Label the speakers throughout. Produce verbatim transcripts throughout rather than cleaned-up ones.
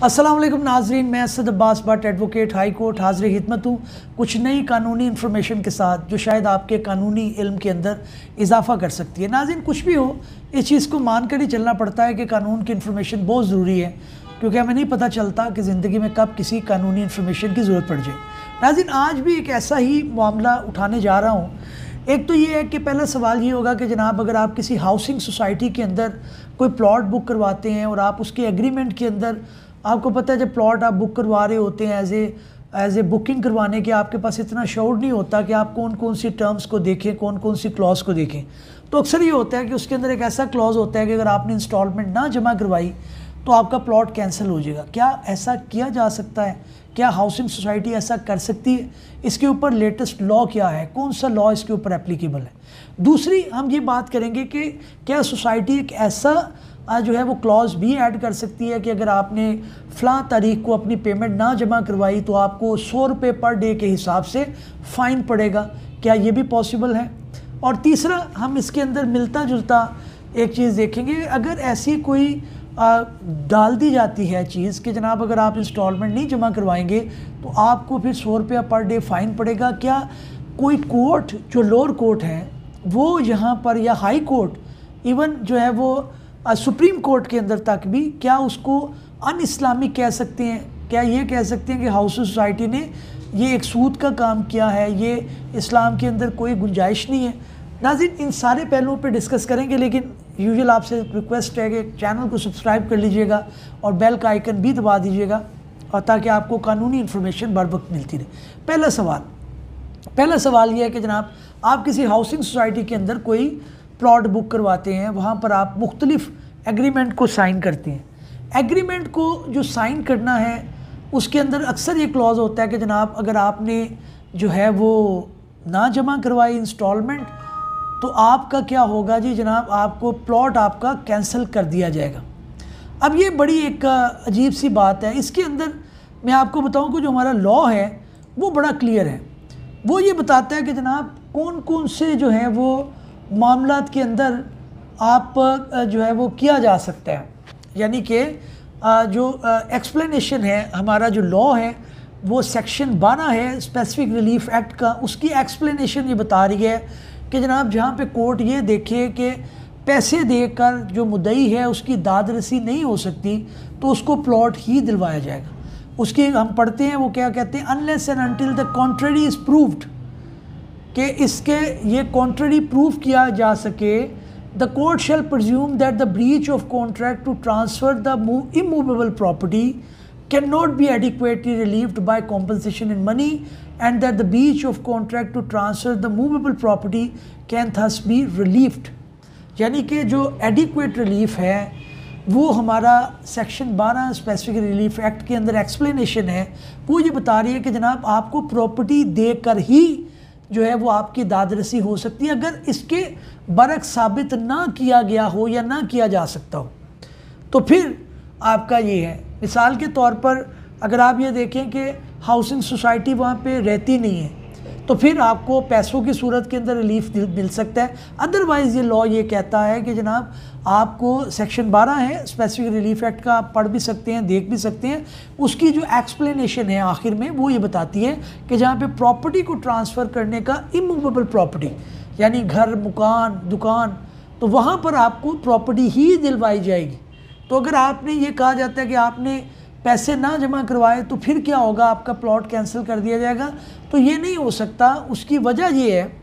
Speaker 1: अस्सलाम वालेकुम नाजरीन, मैं Asad Abbas Bhatt advocate high court हाज़िर खिदमत हूँ कुछ नई कानूनी इन्फॉर्मेशन के साथ जो शायद आपके कानूनी इल्म के अंदर इजाफ़ा कर सकती है। नाज़रीन, कुछ भी हो इस चीज़ को मान कर ही चलना पड़ता है कि कानून की इन्फॉर्मेशन बहुत ज़रूरी है, क्योंकि हमें नहीं पता चलता कि ज़िंदगी में कब किसी कानूनी इन्फॉर्मेशन की ज़रूरत पड़ जाए। नाज़रीन, आज भी एक ऐसा ही मामला उठाने जा रहा हूँ। एक तो ये है कि पहला सवाल ये होगा कि जनाब, अगर आप किसी हाउसिंग सोसाइटी के अंदर कोई प्लॉट बुक करवाते हैं और आप उसके एग्रीमेंट के अंदर, आपको पता है जब प्लॉट आप बुक करवा रहे होते हैं as a as a booking करवाने के, आपके पास इतना शौर नहीं होता कि आप कौन कौन सी टर्म्स को देखें, कौन कौन सी क्लॉज को देखें। तो अक्सर ये होता है कि उसके अंदर एक ऐसा क्लॉज होता है कि अगर आपने इंस्टॉलमेंट ना जमा करवाई तो आपका प्लॉट कैंसिल हो जाएगा। क्या ऐसा किया जा सकता है? क्या हाउसिंग सोसाइटी ऐसा कर सकती है? इसके ऊपर लेटेस्ट लॉ क्या है? कौन सा लॉ इसके ऊपर एप्लीकेबल है? दूसरी हम ये बात करेंगे कि क्या सोसाइटी एक ऐसा जो है वो क्लॉज भी ऐड कर सकती है कि अगर आपने फ़लाँ तारीख को अपनी पेमेंट ना जमा करवाई तो आपको सौ रुपये पर डे के हिसाब से फ़ाइन पड़ेगा। क्या ये भी पॉसिबल है? और तीसरा हम इसके अंदर मिलता जुलता एक चीज़ देखेंगे, अगर ऐसी कोई आ, डाल दी जाती है चीज़ कि जनाब अगर आप इंस्टॉलमेंट नहीं जमा करवाएंगे तो आपको फिर सौ रुपया पर डे फ़ाइन पड़ेगा। क्या कोई कोर्ट जो लोअर कोर्ट है वो यहाँ पर, या हाई कोर्ट इवन जो है वो सुप्रीम कोर्ट के अंदर तक भी, क्या उसको अन इस्लामिक कह सकते हैं? क्या ये कह सकते हैं कि हाउसिंग सोसाइटी ने ये एक सूद का काम किया है, ये इस्लाम के अंदर कोई गुंजाइश नहीं है? नाज़रीन, इन सारे पहलुओं पे डिस्कस करेंगे, लेकिन यूजुअल आपसे रिक्वेस्ट है कि चैनल को सब्सक्राइब कर लीजिएगा और बेल का आइकन भी दबा दीजिएगा, और ताकि आपको कानूनी इन्फॉर्मेशन बर वक्त मिलती रहे। पहला सवाल पहला सवाल ये है कि जनाब, आप किसी हाउसिंग सोसाइटी के अंदर कोई प्लॉट बुक करवाते हैं, वहाँ पर आप मुख्तलिफ एग्रीमेंट को साइन करते हैं। एग्रीमेंट को जो साइन करना है उसके अंदर अक्सर ये क्लॉज होता है कि जनाब अगर आपने जो है वो ना जमा करवाई इंस्टॉलमेंट तो आपका क्या होगा जी जनाब, आपको प्लॉट आपका कैंसिल कर दिया जाएगा। अब ये बड़ी एक अजीब सी बात है। इसके अंदर मैं आपको बताऊं कि जो हमारा लॉ है वो बड़ा क्लियर है। वो ये बताता है कि जनाब कौन कौन से जो है वो मामलात के अंदर आप जो है वो किया जा सकता है। यानी कि जो एक्सप्लेनेशन है, हमारा जो लॉ है वो सेक्शन बारह है स्पेसिफिक रिलीफ एक्ट का, उसकी एक्सप्लेनेशन ये बता रही है कि जनाब जहाँ पे कोर्ट ये देखे कि पैसे देकर जो मुद्दई है उसकी दाद रसी नहीं हो सकती तो उसको प्लॉट ही दिलवाया जाएगा। उसकी हम पढ़ते हैं वो क्या कहते हैं, unless and until the contrary is proved, कि इसके ये कॉन्ट्ररी प्रूव किया जा सके, the court shall presume that the breach of contract to transfer the immovable property can not be adequately relieved by compensation in money and that the breach of contract to transfer the movable property can thus be relieved. यानी कि जो adequate relief है वो हमारा section बारह specific relief act के अंदर explanation है, वो ये बता रही है कि जनाब आपको प्रॉपर्टी देकर ही जो है वो आपकी दादरसी हो सकती है अगर इसके बरक साबित ना किया गया हो या ना किया जा सकता हो। तो फिर आपका ये है, मिसाल के तौर पर अगर आप ये देखें कि हाउसिंग सोसाइटी वहाँ पे रहती नहीं है तो फिर आपको पैसों की सूरत के अंदर रिलीफ मिल सकता है। अदरवाइज़ ये लॉ ये कहता है कि जनाब आपको सेक्शन बारह है स्पेसिफिक रिलीफ एक्ट का, आप पढ़ भी सकते हैं, देख भी सकते हैं। उसकी जो एक्सप्लेनेशन है आखिर में वो ये बताती है कि जहाँ पे प्रॉपर्टी को ट्रांसफ़र करने का इमूवेबल प्रॉपर्टी यानी घर, मकान, दुकान, तो वहाँ पर आपको प्रॉपर्टी ही दिलवाई जाएगी। तो अगर आपने ये कहा जाता है कि आपने पैसे ना जमा करवाए तो फिर क्या होगा, आपका प्लॉट कैंसिल कर दिया जाएगा, तो ये नहीं हो सकता। उसकी वजह ये है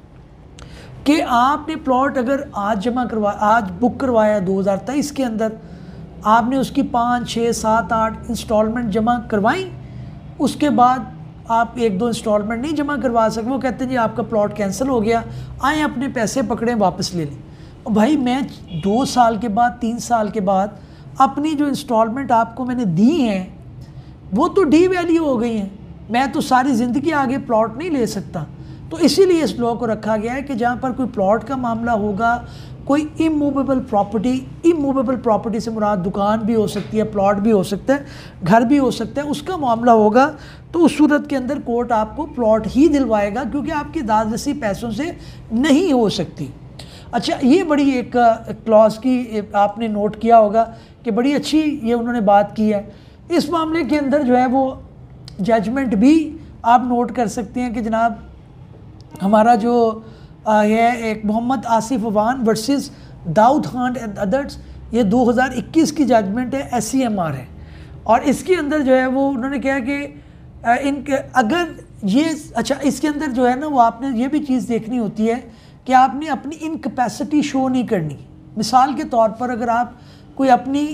Speaker 1: कि आपने प्लॉट अगर आज जमा करवा आज बुक करवाया दो हज़ार तेईस के अंदर, आपने उसकी पाँच छः सात आठ इंस्टॉलमेंट जमा करवाई, उसके बाद आप एक दो इंस्टॉलमेंट नहीं जमा करवा सके, वो कहते हैं जी आपका प्लॉट कैंसिल हो गया, आए अपने पैसे पकड़ें वापस ले लें। और भाई मैं दो साल के बाद, तीन साल के बाद अपनी जो इंस्टॉलमेंट आपको मैंने दी हैं वो तो डी वैल्यू हो गई हैं, मैं तो सारी ज़िंदगी आगे प्लॉट नहीं ले सकता। तो इसीलिए इस लॉ को रखा गया है कि जहाँ पर कोई प्लॉट का मामला होगा, कोई इमूवेबल प्रॉपर्टी, इमूवेबल प्रॉपर्टी से मुराद दुकान भी हो सकती है, प्लॉट भी हो सकता है, घर भी हो सकता है, उसका मामला होगा तो उस सूरत के अंदर कोर्ट आपको प्लॉट ही दिलवाएगा, क्योंकि आपकी दादरसी पैसों से नहीं हो सकती। अच्छा, ये बड़ी एक क्लॉज की आपने नोट किया होगा कि बड़ी अच्छी ये उन्होंने बात की है इस मामले के अंदर जो है वो जजमेंट भी आप नोट कर सकते हैं कि जनाब हमारा जो है एक Mohammad Asif Awan versus Daud Khan and others, ये दो हज़ार इक्कीस की जजमेंट है, एस सी एम आर है। और इसके अंदर जो है वो उन्होंने कहा कि इन अगर ये अच्छा इसके अंदर जो है ना वो आपने ये भी चीज़ देखनी होती है कि आपने अपनी इनकैपेसिटी शो नहीं करनी। मिसाल के तौर पर अगर आप कोई अपनी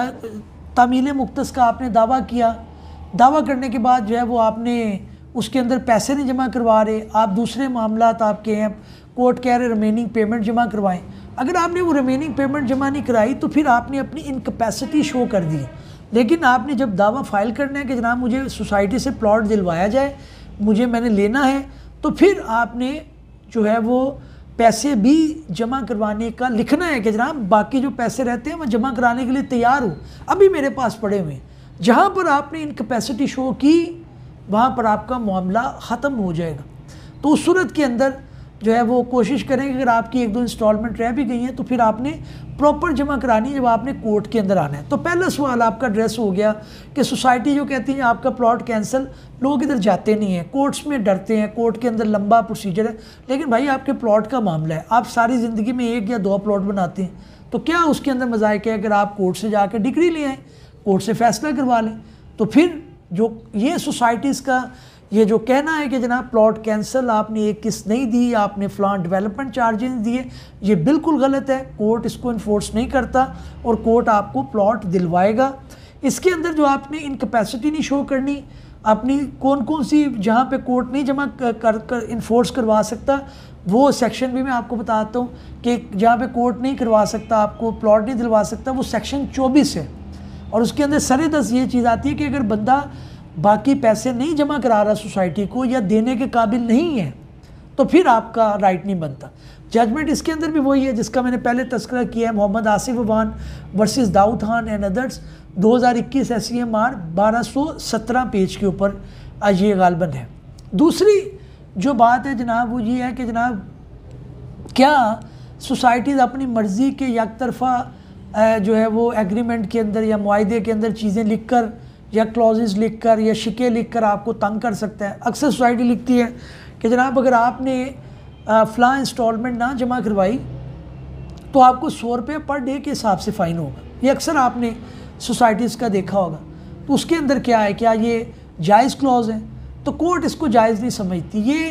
Speaker 1: तामील मुख्तस का आपने दावा किया, दावा करने के बाद जो है वो आपने उसके अंदर पैसे नहीं जमा करवा रहे, आप दूसरे मामलात आपके हैं, कोर्ट कह रहे रिमेनिंग पेमेंट जमा करवाएं। अगर आपने वो रिमेनिंग पेमेंट जमा नहीं कराई तो फिर आपने अपनी इनकैपेसिटी शो कर दी। लेकिन आपने जब दावा फाइल करना है कि जनाब मुझे सोसाइटी से प्लॉट दिलवाया जाए, मुझे मैंने लेना है, तो फिर आपने जो है वो पैसे भी जमा करवाने का लिखना है कि जनाब बाकी जो पैसे रहते हैं मैं जमा कराने के लिए तैयार हूँ, अभी मेरे पास पड़े हुए हैं। जहाँ पर आपने इनकैपेसिटी शो की वहाँ पर आपका मामला ख़त्म हो जाएगा। तो उस सूरत के अंदर जो है वो कोशिश करें कि अगर आपकी एक दो इंस्टॉलमेंट रह भी गई हैं तो फिर आपने प्रॉपर जमा करानी है जब आपने कोर्ट के अंदर आना है। तो पहला सवाल आपका एड्रेस हो गया कि सोसाइटी जो कहती है आपका प्लॉट कैंसिल, लोग इधर जाते नहीं हैं, कोर्ट्स में डरते हैं, कोर्ट के अंदर लंबा प्रोसीजर है। लेकिन भाई आपके प्लॉट का मामला है, आप सारी ज़िंदगी में एक या दो प्लॉट बनाते हैं, तो क्या उसके अंदर मज़ाइक है अगर आप कोर्ट से जाकर डिग्री ले आएँ, कोर्ट से फैसला करवा लें। तो फिर जो ये सोसाइटीज़ का ये जो कहना है कि जनाब प्लॉट कैंसिल, आपने एक किस्त नहीं दी, आपने फ़लान डेवलपमेंट चार्जेस दिए, ये बिल्कुल गलत है। कोर्ट इसको इन्फोर्स नहीं करता और कोर्ट आपको प्लॉट दिलवाएगा। इसके अंदर जो आपने इनकैपेसिटी नहीं शो करनी, अपनी कौन कौन सी जहाँ पे कोर्ट नहीं जमा कर कर इन्फोर्स करवा सकता, वो सेक्शन भी मैं आपको बताता हूँ कि जहाँ पे कोर्ट नहीं करवा सकता, आपको प्लॉट नहीं दिलवा सकता, वो सेक्शन चौबीस है। और उसके अंदर सरे दस ये चीज़ आती है कि अगर बंदा बाकी पैसे नहीं जमा करा रहा सोसाइटी को या देने के काबिल नहीं है तो फिर आपका राइट नहीं बनता। जजमेंट इसके अंदर भी वही है जिसका मैंने पहले तस्करा किया है, Mohammad Asif Awan versus Daud Khan and others, दो हज़ार इक्कीस एस सी एम आर बारह सौ सत्रह पेज के ऊपर आज ये गालबन है। दूसरी जो बात है जनाब वो ये है कि जनाब क्या सोसाइटीज़ अपनी मर्ज़ी के एक तरफ़ा जो है वो एग्रीमेंट के अंदर या मुआहदे के अंदर चीज़ें लिख कर या क्लॉजेस लिख कर या शिके लिख कर आपको तंग कर सकता है। अक्सर सोसाइटी लिखती है कि जनाब अगर आपने फ़लाँ इंस्टॉलमेंट ना जमा करवाई तो आपको सौ रुपये पर डे के हिसाब से फ़ाइन होगा। ये अक्सर आपने सोसाइटीज़ का देखा होगा। तो उसके अंदर क्या है, क्या ये जायज़ क्लॉज है? तो कोर्ट इसको जायज़ नहीं समझती। ये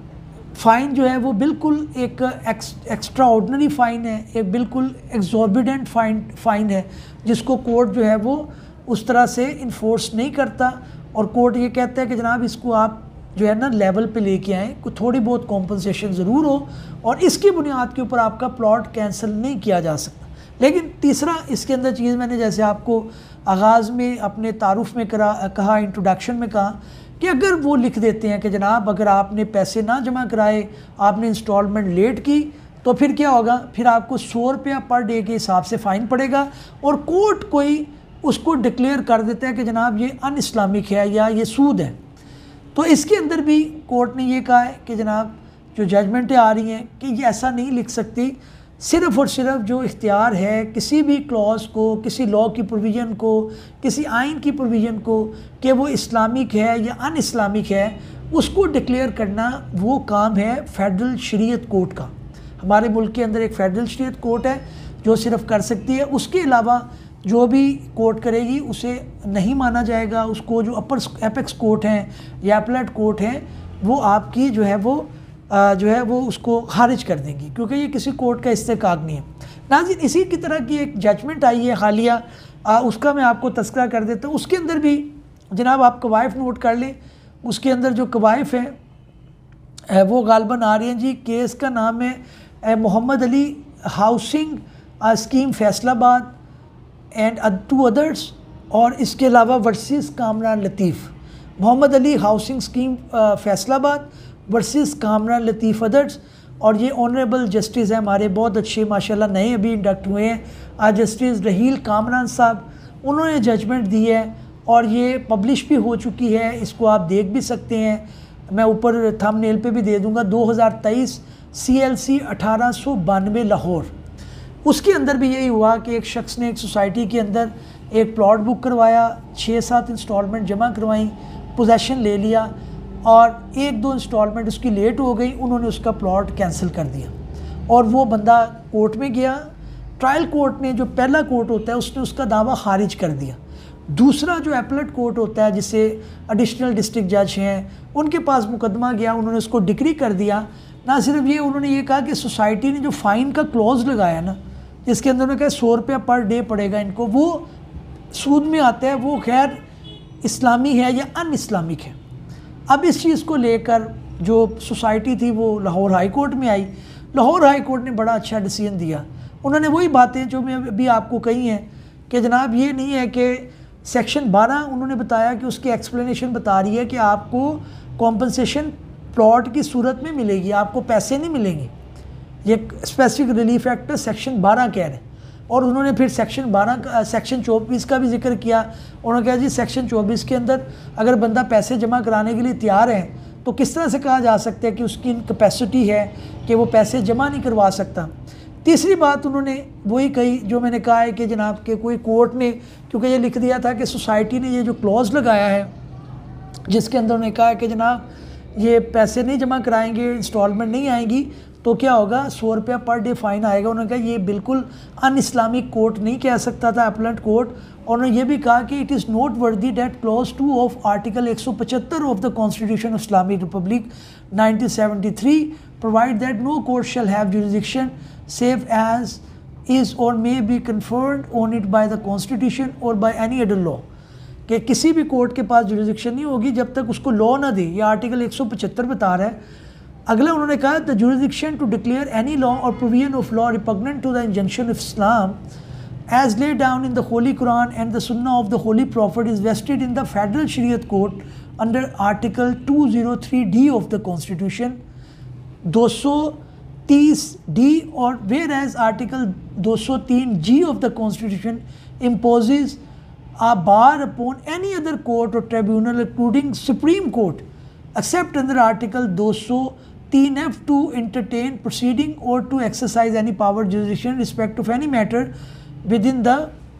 Speaker 1: फ़ाइन जो है वो बिल्कुल एक एक्स एक्स्ट्रा ऑर्डनरी फ़ाइन है, एक बिल्कुल एग्जॉर्बिडेंट फ़ाइन फ़ाइन है जिसको कोर्ट जो है वो उस तरह से इन्फोर्स नहीं करता। और कोर्ट ये कहता है कि जनाब इसको आप जो है ना लेवल पे लेके आएँ, कोई थोड़ी बहुत कॉम्पनसेशन ज़रूर हो और इसकी बुनियाद के ऊपर आपका प्लॉट कैंसिल नहीं किया जा सकता। लेकिन तीसरा इसके अंदर चीज़ मैंने जैसे आपको आगाज़ में अपने तारुफ में करा कहा इंट्रोडक्शन में कहा कि अगर वो लिख देते हैं कि जनाब अगर आपने पैसे ना जमा कराए, आपने इंस्टॉलमेंट लेट की, तो फिर क्या होगा, फिर आपको सौ रुपया पर डे के हिसाब से फ़ाइन पड़ेगा और कोर्ट कोई उसको डिक्लेयर कर देता है कि जनाब ये अन इस्लामिक है या ये सूद है। तो इसके अंदर भी कोर्ट ने ये कहा है कि जनाब जो जजमेंटें आ रही हैं कि ये ऐसा नहीं लिख सकती। सिर्फ़ और सिर्फ जो इख्तियार है किसी भी क्लॉज को, किसी लॉ की प्रोविज़न को, किसी आइन की प्रोविज़न को कि वो इस्लामिक है या अन इस्लामिक है, उसको डिक्लेयर करना वो काम है फेडरल शरीयत कोर्ट का। हमारे मुल्क के अंदर एक फेडरल शरीयत कोर्ट है जो सिर्फ कर सकती है। उसके अलावा जो भी कोर्ट करेगी उसे नहीं माना जाएगा। उसको जो अपर एपेक्स कोर्ट हैं या अपलेट कोर्ट हैं वो आपकी जो है वो आ, जो है वो उसको खारिज कर देंगी क्योंकि ये किसी कोर्ट का इस्तेकाक नहीं है। नाज़रीन, इसी की तरह की एक जजमेंट आई है हालिया, उसका मैं आपको तस्करा कर देता हूँ। उसके अंदर भी जनाब आप कवायफ नोट कर लें। उसके अंदर जो कवायफ है वो गालबन आ रही हैं जी। केस का नाम है Mohammad Ali housing scheme Faisalabad and two others, और इसके अलावा versus Kamran Latif. Mohammad Ali housing scheme Faisalabad versus Kamran Latif others. और ये ऑनरेबल जस्टिस है हमारे, बहुत अच्छे माशाल्लाह नए अभी इंडक्ट हुए हैं आज, जस्टिस रहील कामरान साहब। उन्होंने जजमेंट दी है और ये पब्लिश भी हो चुकी है, इसको आप देख भी सकते हैं, मैं ऊपर थंबनेल पे भी दे दूँगा। दो हज़ार तेईस सी एल सी अठारह सौ बानवे लाहौर। उसके अंदर भी यही हुआ कि एक शख्स ने एक सोसाइटी के अंदर एक प्लॉट बुक करवाया, छः सात इंस्टॉलमेंट जमा करवाई, पोजेसन ले लिया और एक दो इंस्टॉलमेंट उसकी लेट हो गई, उन्होंने उसका प्लॉट कैंसिल कर दिया और वो बंदा कोर्ट में गया। ट्रायल कोर्ट ने, जो पहला कोर्ट होता है, उसने उसका दावा खारिज कर दिया। दूसरा जो एपलेट कोर्ट होता है, जिससे एडिशनल डिस्ट्रिक्ट जज हैं, उनके पास मुकदमा गया, उन्होंने उसको डिक्री कर दिया। ना सिर्फ ये, उन्होंने ये कहा कि सोसाइटी ने जो फ़ाइन का क्लॉज लगाया ना, जिसके अंदर उन्होंने कहा सौ रुपया पर डे पड़ेगा इनको, वो सूद में आता है, वो खैर इस्लामी है या अन इस्लामिक है। अब इस चीज़ को लेकर जो सोसाइटी थी वो लाहौर हाई कोर्ट में आई। लाहौर हाई कोर्ट ने बड़ा अच्छा डिसीजन दिया। उन्होंने वही बातें जो मैं अभी आपको कही हैं कि जनाब ये नहीं है कि सेक्शन बारह उन्होंने बताया कि उसकी एक्सप्लेनेशन बता रही है कि आपको कॉम्पनसेशन प्लॉट की सूरत में मिलेगी, आपको पैसे नहीं मिलेंगे। ये स्पेसिफिक रिलीफ एक्ट सेक्शन बारह कह रहे हैं। और उन्होंने फिर सेक्शन बारह का, सेक्शन चौबीस का भी जिक्र किया। उन्होंने कहा जी सेक्शन चौबीस के अंदर अगर बंदा पैसे जमा कराने के लिए तैयार है तो किस तरह से कहा जा सकता है कि उसकी कैपेसिटी है कि वो पैसे जमा नहीं करवा सकता। तीसरी बात उन्होंने वही कही जो मैंने कहा है कि जनाब के कोई कोर्ट ने, क्योंकि ये लिख दिया था कि सोसाइटी ने ये जो क्लॉज लगाया है जिसके अंदर उन्होंने कहा है कि जनाब ये पैसे नहीं जमा कराएंगे, इंस्टॉलमेंट नहीं आएंगी तो क्या होगा, सौ रुपया पर डे फ़ाइन आएगा। उन्होंने कहा ये बिल्कुल अन इस्लामिक कोर्ट नहीं कह सकता था अपलेट कोर्ट। और उन्होंने ये भी कहा कि it is noteworthy that clause two of article एक सौ पचहत्तर of the constitution of Islamic republic nineteen seventy three provide that no court shall have jurisdiction save as is or may be conferred on it by the constitution or by any other law, कि किसी भी court के पास jurisdiction नहीं होगी जब तक उसको law ना दे। ये आर्टिकल एक सौ पचहत्तर बता रहा है। अगला उन्होंने कहा the jurisdiction to declare any law or provision of law repugnant to the injunction of Islam as laid down in the Holy Quran and the Sunnah of the Holy Prophet is vested in the Federal Shariat Court under Article two oh three D of the Constitution, दो सौ तीस D, और whereas Article दो सौ तीन G of the Constitution imposes a bar upon any other court or tribunal including Supreme Court except under Article दो सौ तीन F to entertain proceeding or to exercise any power jurisdiction in respect of any matter within the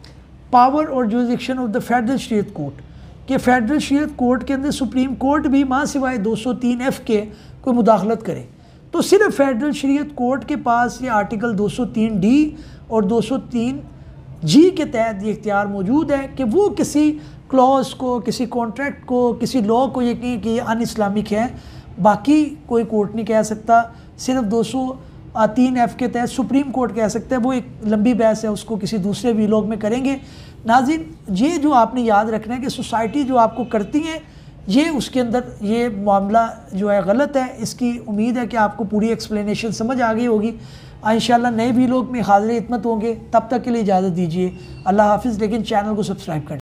Speaker 1: power or jurisdiction of the federal Shariat court, के federal Shariat court के अंदर supreme court भी माँ सिवाय दो सौ तीन एफ के कोई मुदाखलत करे। तो सिर्फ फेडरल शरीयत कोर्ट के पास ये आर्टिकल दो सौ तीन डी और दो सौ तीन जी के तहत ये इख्तियार मौजूद है कि वो किसी क्लॉज को, किसी कॉन्ट्रैक्ट को, किसी लॉ को ये कहें कि ये अन इस्लामिक है, बाकी कोई कोर्ट नहीं कह सकता। सिर्फ दो सौ तीन एफ के तहत सुप्रीम कोर्ट कह सकते हैं। वो एक लंबी बहस है, उसको किसी दूसरे वीलॉग में करेंगे। नाज़रीन, ये जो आपने याद रखना है कि सोसाइटी जो आपको करती हैं ये उसके अंदर ये मामला जो है गलत है। इसकी उम्मीद है कि आपको पूरी एक्सप्लेनेशन समझ आ गई होगी। इंशाल्लाह नए वीलॉग में हाज़िर खिदमत होंगे। तब तक के लिए इजाज़त दीजिए। अल्लाह हाफिज़। लेकिन चैनल को सब्सक्राइब कर